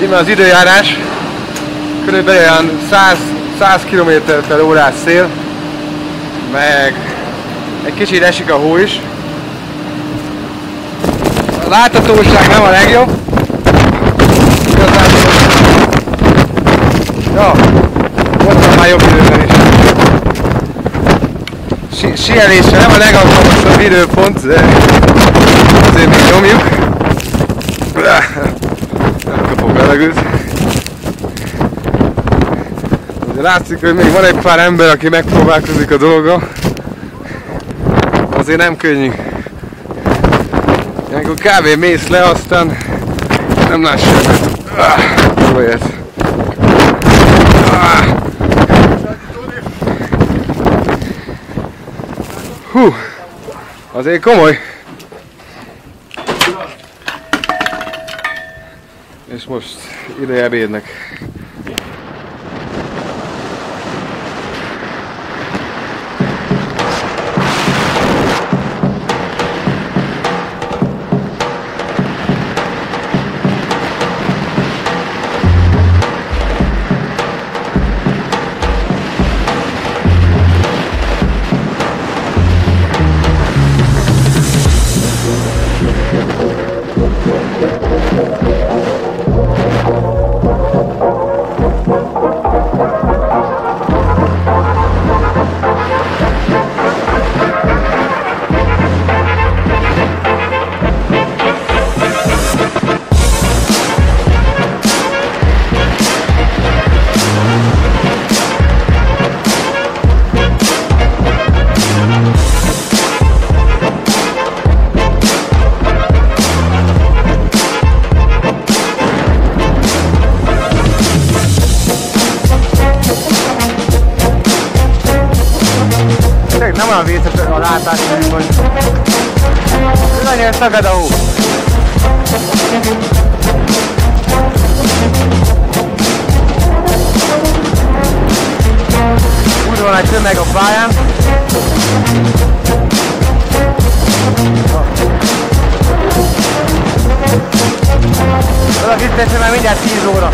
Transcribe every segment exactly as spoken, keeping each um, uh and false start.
Íme az időjárás, körülbelül olyan száz kilométer per órás szél, meg egy kicsit esik a hó is. A láthatóság nem a legjobb. Igazából... Ja, ott van már jobb időben is. Si Sielésre nem a legalkalmasabb időpont, de azért még nyomjuk. Nem kapok levegőt. Látszik, hogy még van egy pár ember, aki megpróbálkozik a dolga. Azért nem könnyű. Ilyenkor kb. Mész le, aztán nem látsz semmit. Jó ez. Hú, azért komoly. És most ide ebédnek. Nem olyan vészes a látás, hogy nagyon szagad a hó. Úgy van egy tömeg a pályán. Oda visszateszem, mert mindjárt tíz óra.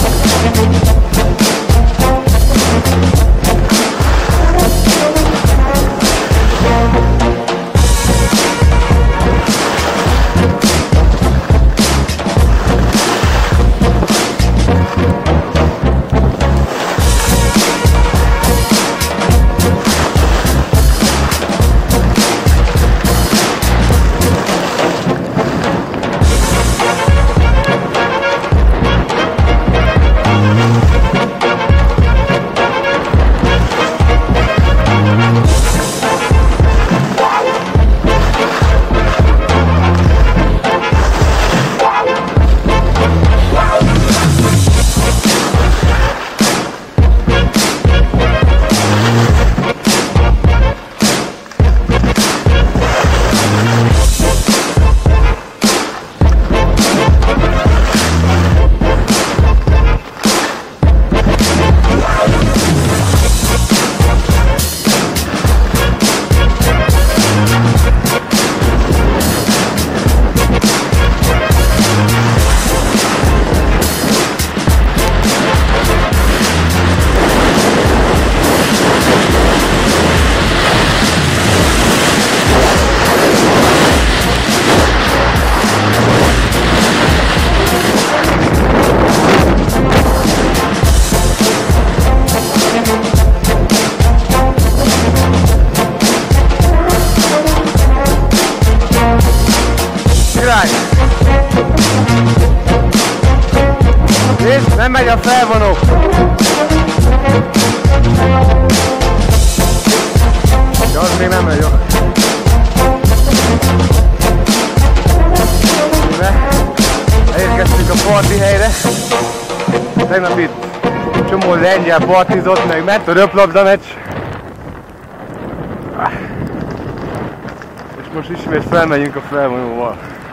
Nézd, nem megy a felvonó! Ja, az még nem megy, jó. Elérkeztünk a parti helyre. Tegnap itt csomó lengyel partizott, meg ment a röplabda meccs. És most ismét felmegyünk a felvonóval.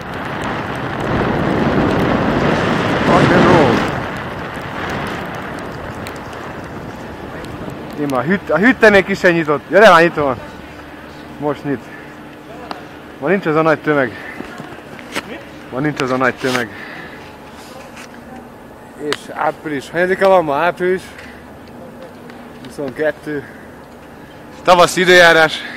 Ima, a, hüt, a hütte még ki sem nyitott. Ja, de már nyitva van. Most nyit. Ma nincs az a nagy tömeg. Ma nincs az a nagy tömeg. április, hanyadika van ma? Április huszonkettő. Tavaszi időjárás.